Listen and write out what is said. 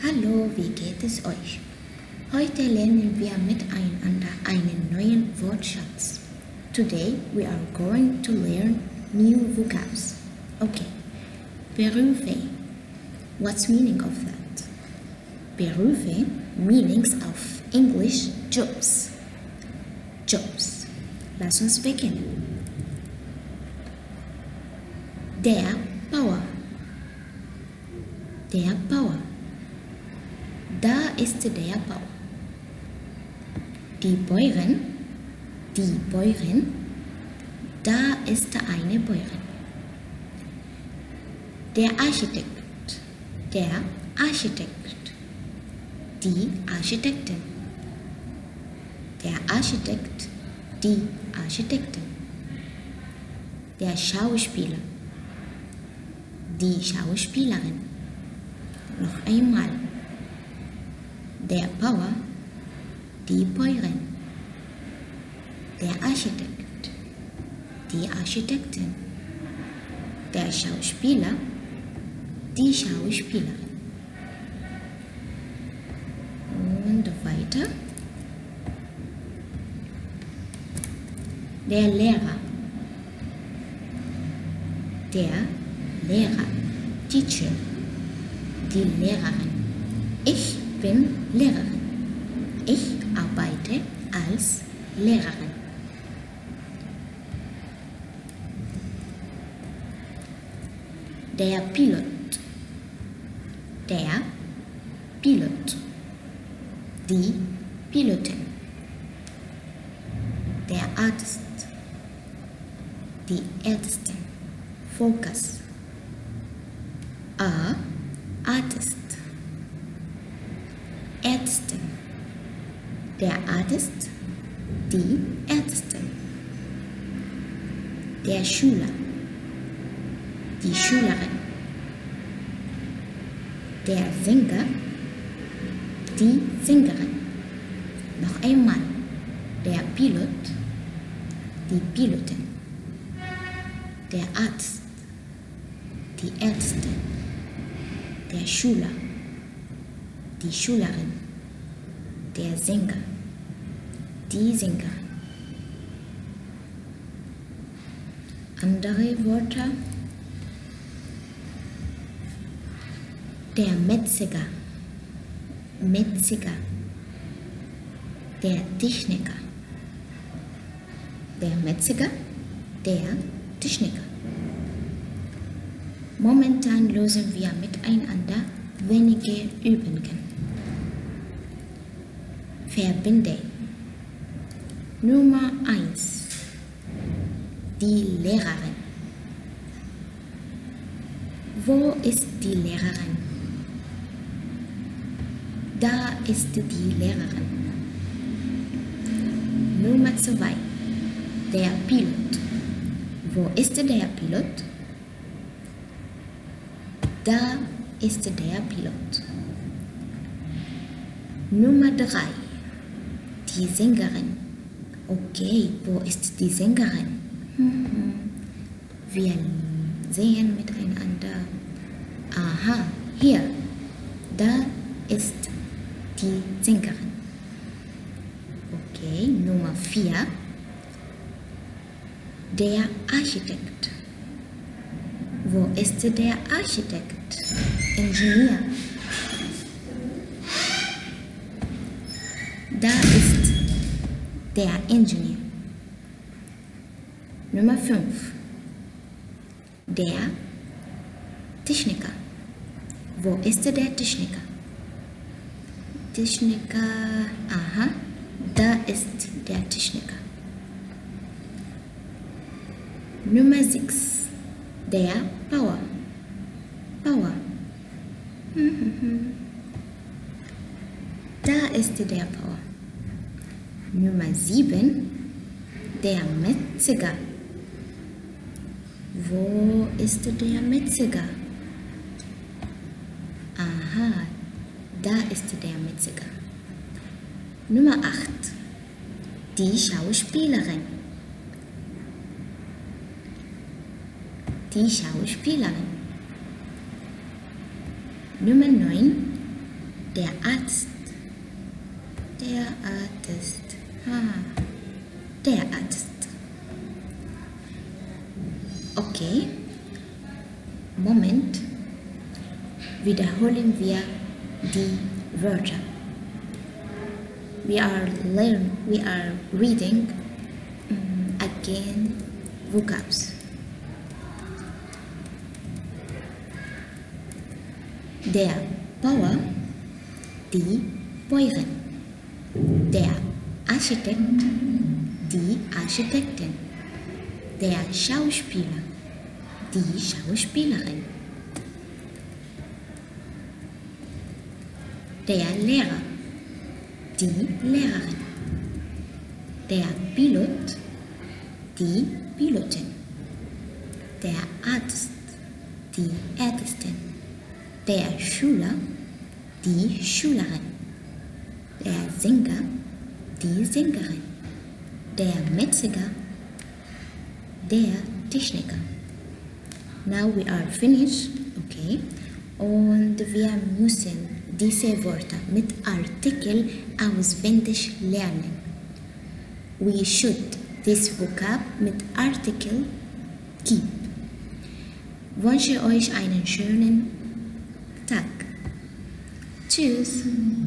Hallo, wie geht es euch? Heute lernen wir miteinander einen neuen Wortschatz. Today we are going to learn new vocabs. Okay, Berufe. What's meaning of that? Berufe meanings of English jobs. Jobs. Lass uns beginnen. Der Bauer. Der Bauer. Da ist der Bauer. Die Bäuerin. Die Bäuerin. Da ist eine Bäuerin. Der Architekt. Der Architekt. Die Architektin. Der Architekt. Die Architektin. Der Schauspieler. Die Schauspielerin. Noch einmal. Der Bauer, die Bäuerin. Der Architekt, die Architektin. Der Schauspieler, die Schauspielerin. Und weiter. Der Lehrer. Der Lehrer, Teacher, die Lehrerin. Ich bin Lehrerin. Ich arbeite als Lehrerin. Der Pilot. Der Pilot. Die Pilotin. Der Artist. Die Ärztin. Focus. A artist. Ärztin. Der Artist, die Ärztin. Der Schüler, die Schülerin. Der Sänger, die Sängerin. Noch einmal. Der Pilot, die Pilotin. Der Arzt, die Ärztin. Der Schüler, die Schülerin. Der Sänger, die Sängerin. Andere Wörter. Der Metzger, Metzger. Der Techniker. Der Metzger, der Techniker. Momentan lösen wir miteinander wenige Übungen. Verbinde. Nummer 1. Die Lehrerin. Wo ist die Lehrerin? Da ist die Lehrerin. Nummer 2. Der Pilot. Wo ist der Pilot? Da ist der Pilot. Nummer 3. Die Sängerin. Okay, wo ist die Sängerin? Wir sehen miteinander. Aha, hier. Da ist die Sängerin. Okay, Nummer 4. Der Architekt. Wo ist der Architekt? Ingenieur. Da ist der Ingenieur. Nummer 5. Der Techniker. Wo ist der Techniker? Techniker, aha, da ist der Techniker. Nummer 6. Der Bauer. Bauer. Da ist der Bauer. Nummer 7. Der Metzger. Wo ist der Metzger? Aha, da ist der Metzger. Nummer 8. Die Schauspielerin. Die Schauspielerin. Nummer 9. Der Arzt. Der Artist. Der Arzt. Okay. Moment. Wiederholen wir die Wörter. We are reading again vocabs. Der Bauer, die Bäuerin. Der Architekt, die Architektin. Der Schauspieler, die Schauspielerin. Der Lehrer, die Lehrerin. Der Pilot, die Pilotin. Der Arzt, die Ärztin. Der Schüler, die Schülerin. Der Sänger, die Sängerin. Der Metzger, der Techniker. Now we are finished, okay? Und wir müssen diese Wörter mit Artikel auswendig lernen. We should this vocab mit Artikel keep. Wünsche euch einen schönen Tag. Tschüss.